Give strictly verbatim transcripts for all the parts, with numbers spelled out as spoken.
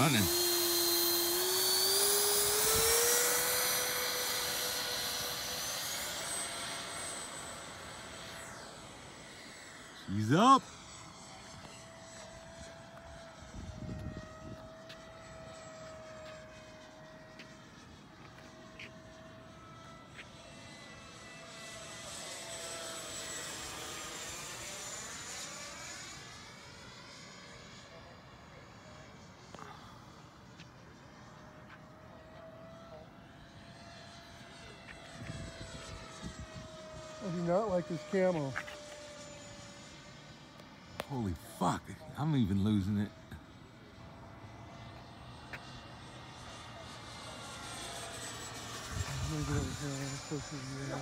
running. She's up. I do not like this camo. Holy fuck, I'm even losing it. Let me get over here a little closer to you.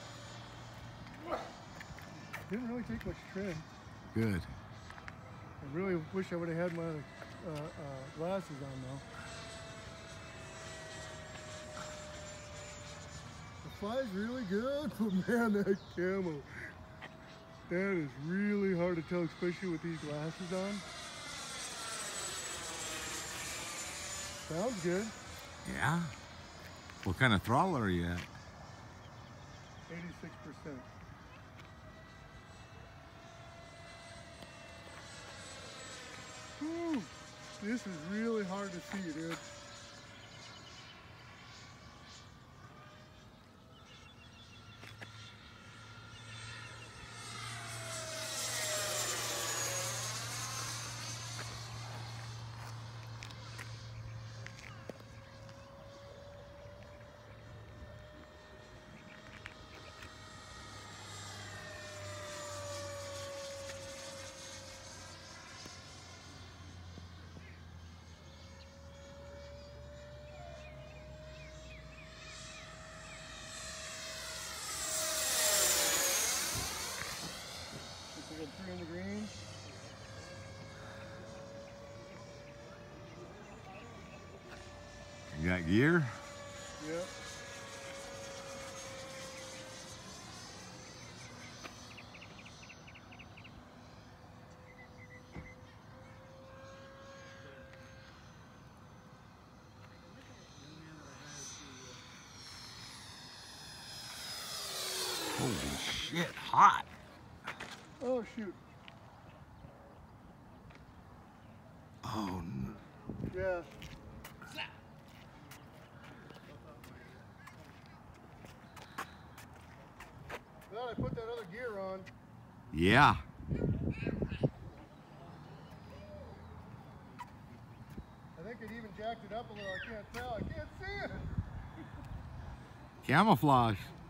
Didn't really take much trim. Good. I really wish I would have had my uh, uh, glasses on though. The fly's really good, but man, that camo, that is really hard to tell, especially with these glasses on. Sounds good. Yeah? What kind of throttle are you at? eighty-six percent. Whew, this is really hard to see, dude. We got three in the green. You got gear? Yep. Holy shit, hot. Oh shoot. Oh no. Yeah. Well, I put that other gear on. Yeah. I think it even jacked it up a little. I can't tell. I can't see it. Camouflage.